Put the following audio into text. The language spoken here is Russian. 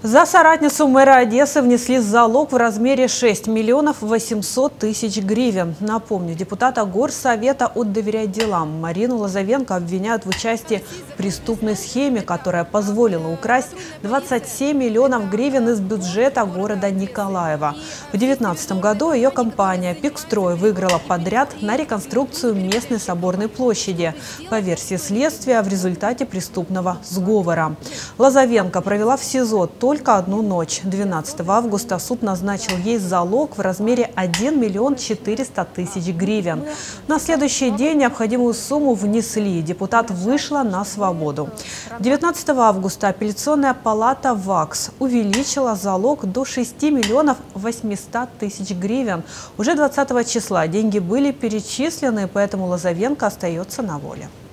За соратницу мэра Одессы внесли залог в размере 6 миллионов 800 тысяч гривен. Напомню, депутата Горсовета от «Доверять делам» Марину Лозовенко обвиняют в участии в преступной схеме, которая позволила украсть 27 миллионов гривен из бюджета города Николаева. В 2019 году ее компания «Пикстрой» выиграла подряд на реконструкцию местной соборной площади. По версии следствия, в результате преступного сговора. Лозовенко провела в СИЗО только одну ночь. 12 августа суд назначил ей залог в размере 1 миллион 400 тысяч гривен. На следующий день необходимую сумму внесли. Депутат вышла на свободу. 19 августа апелляционная палата ВАКС увеличила залог до 6 миллионов 800 тысяч гривен. Уже 20 числа деньги были перечислены, поэтому Лозовенко остается на воле.